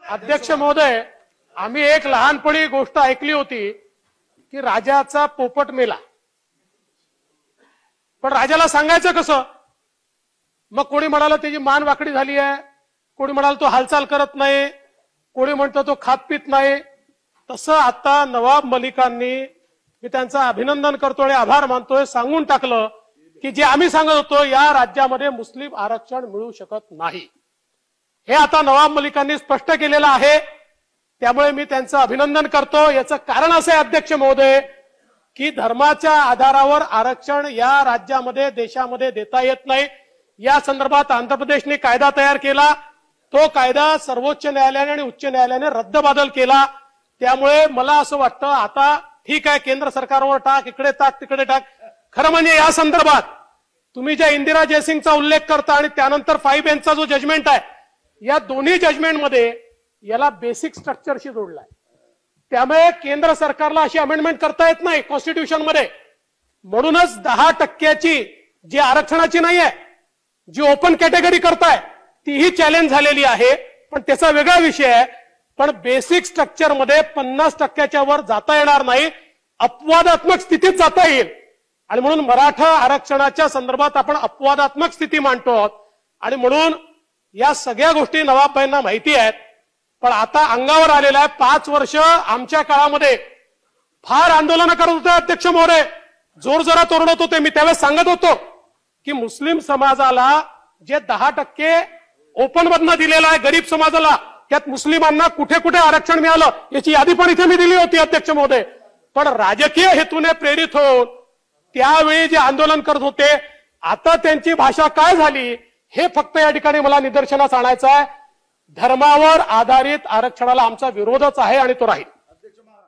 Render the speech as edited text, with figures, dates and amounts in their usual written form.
अध्यक्ष महोदय, आम्ही एक लहानपणी गोष्ट ऐकली होती की राजाचा पोपट मेला, पण राजाला सांगायचं कसं? मग कोणी म्हणाला त्याची मान वाकडी झाली आहे, कोणी म्हणाला तो हालचाल करत नाही, कोणी म्हणतो तो खात पित नाही. तसं आता नवाब मलिकांनी, मी त्यांचं अभिनंदन करतो आणि आभार मानतोय, सांगून टाकलं की जे आम्ही सांगत होतो या राज्यामध्ये मुस्लिम आरक्षण मिळू शकत नाही, हे आता नवाब मलिकांनी स्पष्ट केलेलं आहे. त्यामुळे मी त्यांचं अभिनंदन करतो. याचं कारण असं आहे अध्यक्ष महोदय की धर्माच्या आधारावर आरक्षण या राज्यामध्ये देशामध्ये देता येत नाही. या संदर्भात आंध्र प्रदेशने कायदा तयार केला, तो कायदा सर्वोच्च न्यायालयाने आणि उच्च न्यायालयाने रद्दबादल केला. त्यामुळे मला असं वाटतं आता ठीक आहे, केंद्र सरकारवर टाक, इकडे टाक, तिकडे टाक. खरं म्हणजे या संदर्भात तुम्ही ज्या इंदिरा जयसिंगचा उल्लेख करता आणि त्यानंतर 5 बेंचचा जो जजमेंट आहे, या दोन्ही जजमेंटमध्ये याला बेसिक स्ट्रक्चरशी जोडलाय. त्यामुळे केंद्र सरकारला अशी अमेंडमेंट करता येत नाही कॉन्स्टिट्यूशन मध्ये. म्हणूनच 10% जी आरक्षणाची नाही आहे, जी ओपन कॅटेगरी करताय तीही चॅलेंज झालेली आहे, पण त्याचा वेगळा विषय आहे. पण बेसिक स्ट्रक्चर मध्ये 50%च्या वर जाता येणार नाही, अपवादात्मक स्थितीत जाता येईल. आणि म्हणून मराठा आरक्षणाच्या संदर्भात आपण अपवादात्मक स्थिती मांडतो आहोत. आणि म्हणून या सगळ्या गोष्टी नवाबबाईंना माहिती आहेत, पण आता अंगावर आलेला आहे. 5 वर्ष आमच्या काळामध्ये फार आंदोलन करत होते अध्यक्ष महोदय, जोर जोरात ओरडत होते. मी त्यावेळेस सांगत होतो की मुस्लिम समाजाला जे 10% ओपन मधनं दिलेलं आहे गरीब समाजाला, त्यात मुस्लिमांना कुठे कुठे आरक्षण मिळालं याची यादी पण इथे मी दिली होती अध्यक्ष महोदय. पण राजकीय हेतूने प्रेरित होऊन त्यावेळी जे आंदोलन करत होते, आता त्यांची भाषा काय झाली हे फक्त या ठिकाणी मला निदर्शनास आणायचं आहे. धर्मावर आधारित आरक्षणाला आमचा विरोधच आहे आणि तो राहील.